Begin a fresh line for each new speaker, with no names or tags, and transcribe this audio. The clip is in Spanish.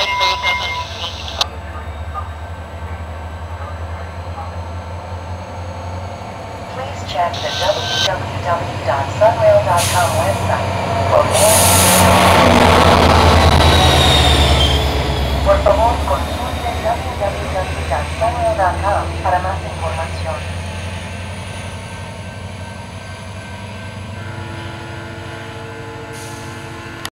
Please check the www.sunrail.com website for more. Por favor, consulte www.sunrail.com para más información.